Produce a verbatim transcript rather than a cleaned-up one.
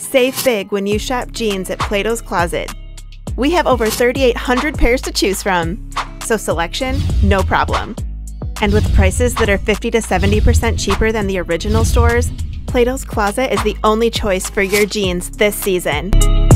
Save big when you shop jeans at Plato's Closet. We have over thirty-eight hundred pairs to choose from, so selection, no problem. And with prices that are fifty to seventy percent cheaper than the original stores, Plato's Closet is the only choice for your jeans this season.